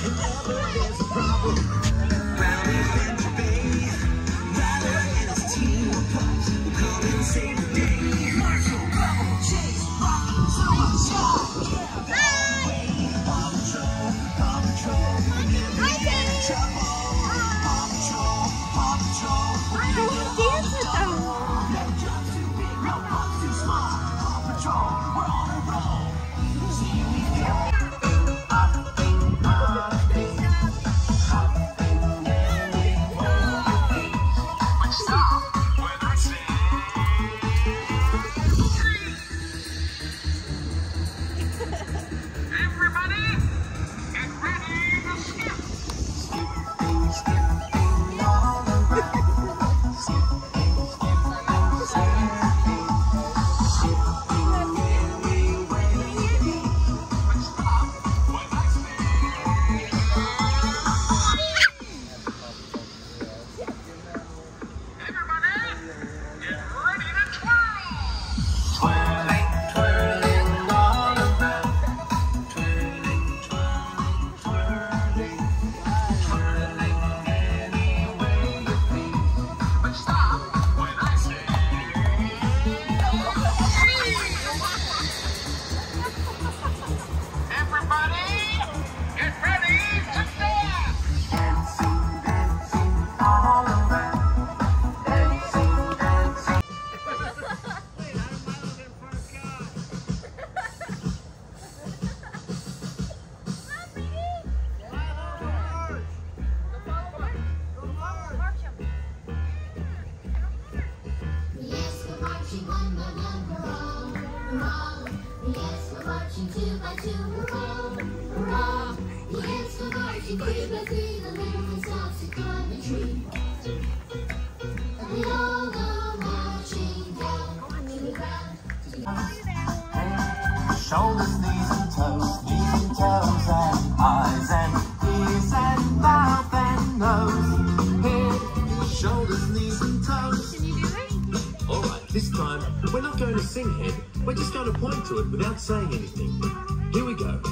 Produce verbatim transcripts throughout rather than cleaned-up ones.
Shoulders, knees and toes, knees and toes and eyes and ears and mouth and nose. Head, shoulders, knees and toes. Can you do it? All right, this time we're not going to sing head. We're just going to point to it without saying anything. Here we go.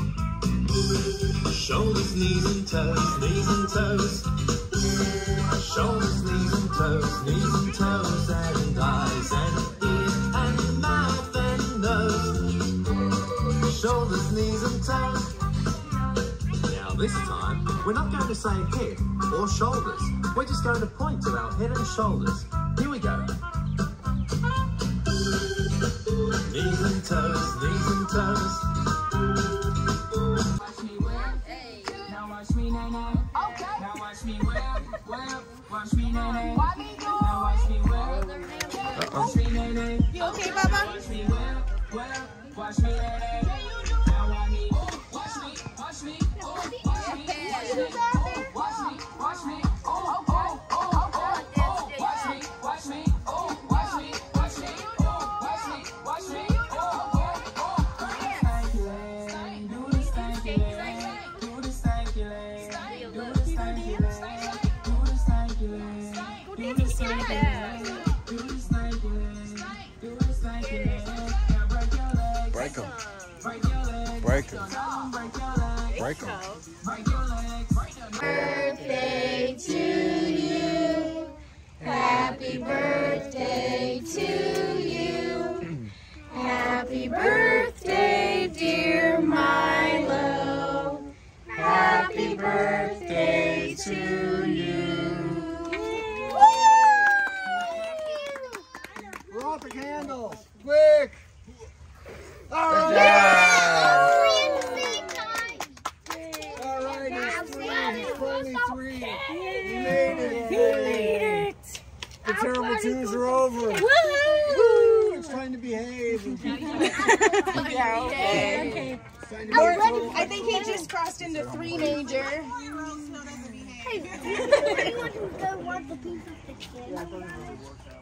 Shoulders, knees and toes, knees and toes. Shoulders, knees and toes, knees and toes and eyes and ears and mouth and nose. Shoulders, knees and toes. Now this time, we're not going to say head or shoulders. We're just going to point to our head and shoulders. Here we go. Knees and toes, knees and toes. Watch me whip, now watch me nay nay. Okay. Now watch me whip, whip, watch me nay nay. Now watch me whip, watch me nay nay. You okay, Baba? Watch me whip, whip, watch me nay nay. Now watch me, watch me, watch me, watch me, watch me, watch me, watch me, oh, oh, oh, oh, oh, watch me, watch me, oh, watch me, watch me, oh, watch me, watch me, oh, oh, oh. Stanky leg, do the stanky leg, do the stanky leg, do the stanky leg, do the stanky leg, do the stanky leg, do the stanky leg, do the stanky leg. Now break your legs, Break them. break your legs, Break them. break your legs, Break them. break your legs, break your legs. Birthday to you. Happy birthday to you. Happy birthday, dear Milo. Happy birthday to you. Roll out the candles, quick! All right, all right, it's three, it's only three. You made it. You made it. The terrible twos are over. Woo! It's time to behave. Yeah, okay. It's time to behave. I think he just crossed into three major. Hey, anyone can go watch the pizza stick.